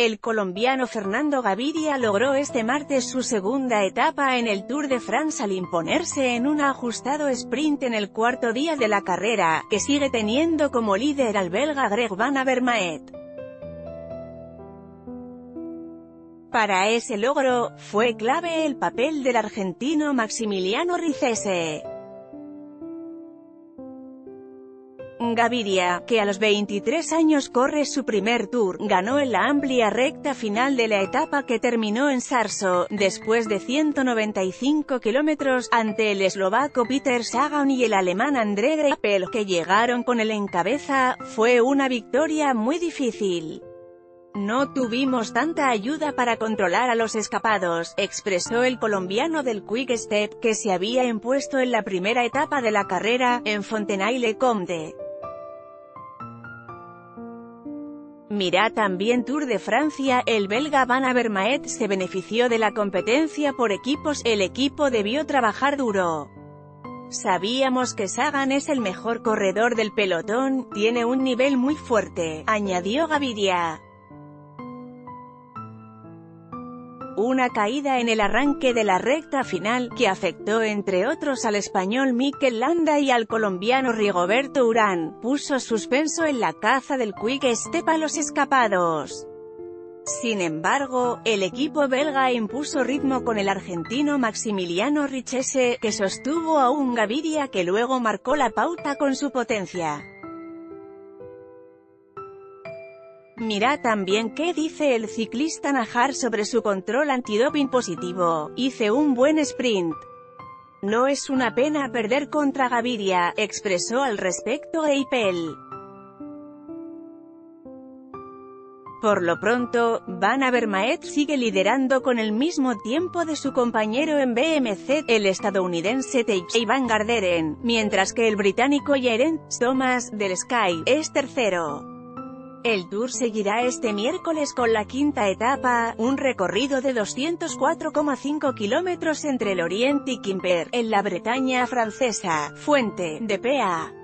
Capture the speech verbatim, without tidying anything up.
El colombiano Fernando Gaviria logró este martes su segunda etapa en el Tour de France al imponerse en un ajustado sprint en el cuarto día de la carrera, que sigue teniendo como líder al belga Greg Van Avermaet. Para ese logro, fue clave el papel del argentino Maximiliano Ricese. Gaviria, que a los veintitrés años corre su primer Tour, ganó en la amplia recta final de la etapa que terminó en Sarso, después de ciento noventa y cinco kilómetros, ante el eslovaco Peter Sagan y el alemán André Greipel, que llegaron con él en cabeza. Fue una victoria muy difícil. No tuvimos tanta ayuda para controlar a los escapados, expresó el colombiano del Quick Step, que se había impuesto en la primera etapa de la carrera, en Fontenay-le-Comte. Mira también Tour de Francia. El belga Van Avermaet se benefició de la competencia por equipos. El equipo debió trabajar duro. Sabíamos que Sagan es el mejor corredor del pelotón, tiene un nivel muy fuerte, añadió Gaviria. Una caída en el arranque de la recta final, que afectó entre otros al español Mikel Landa y al colombiano Rigoberto Urán, puso suspenso en la caza del Quick Step a los escapados. Sin embargo, el equipo belga impuso ritmo con el argentino Maximiliano Ricese, que sostuvo a un Gaviria que luego marcó la pauta con su potencia. Mira también qué dice el ciclista Najar sobre su control antidoping positivo. Hice un buen sprint. No es una pena perder contra Gaviria, expresó al respecto Greipel. Por lo pronto, Van Avermaet sigue liderando con el mismo tiempo de su compañero en B M C, el estadounidense Tejay Van Garderen, mientras que el británico Geraint Thomas, del Sky, es tercero. El Tour seguirá este miércoles con la quinta etapa, un recorrido de doscientos cuatro coma cinco kilómetros entre Lorient y Quimper, en la Bretaña francesa. Fuente, D P A.